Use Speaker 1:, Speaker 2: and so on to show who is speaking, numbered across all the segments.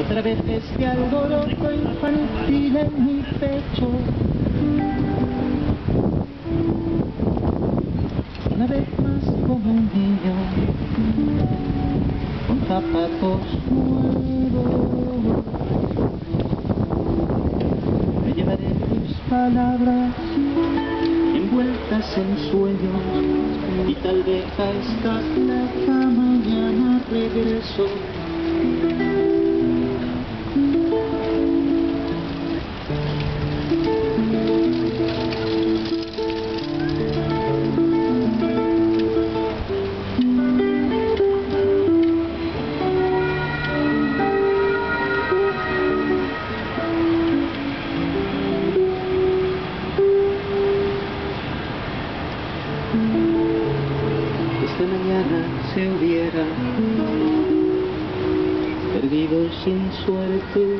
Speaker 1: Otra vez este alboroto infantil en mi pecho. Una vez más como un niño con zapatos nuevos. Me llevaré tus palabras envueltas en sueños y tal vez a esta plaza mañana regreso. Esta mañana se hubiera perdido sin suerte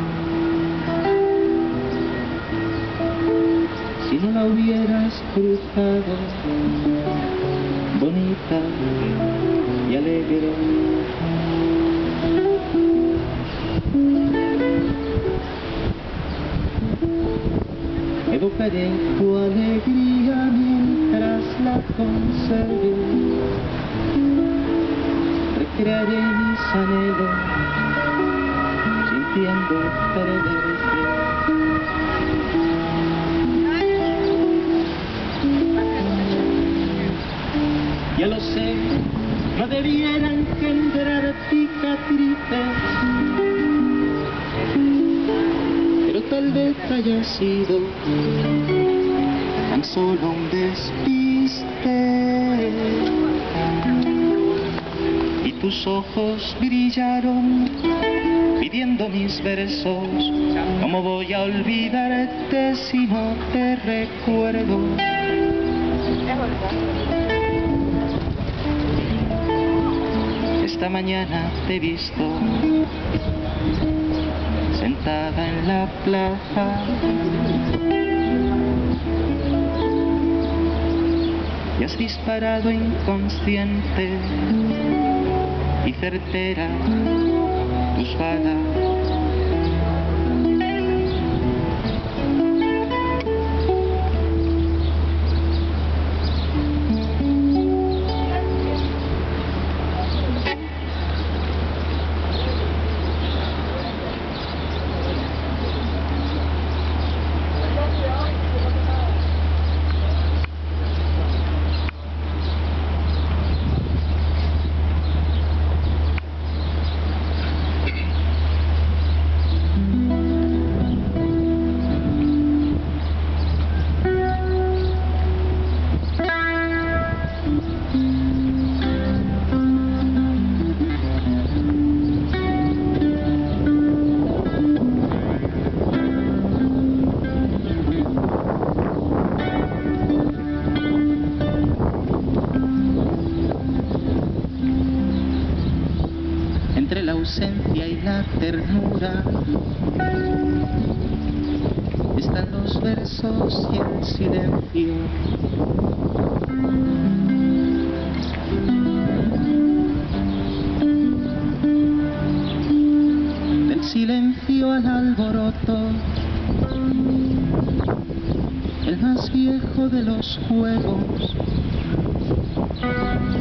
Speaker 1: si no la hubieras cruzado bonita y alegre. Evocaré tu alegría mientras la conserve. Recrearé mis anhelos sintiendo perderte. Ya lo sé, no debiera engendrar cicatrices, pero tal vez haya sido tan solo un despiste. Y tus ojos brillaron pidiendo mis versos. ¿Cómo voy a olvidarte si no te recuerdo? Esta mañana te he visto sentada en la plaza, y has disparado inconsciente y certera tus balas. Entre la ausencia y la ternura están los versos y el silencio. Del silencio al alboroto, el más viejo de los juegos.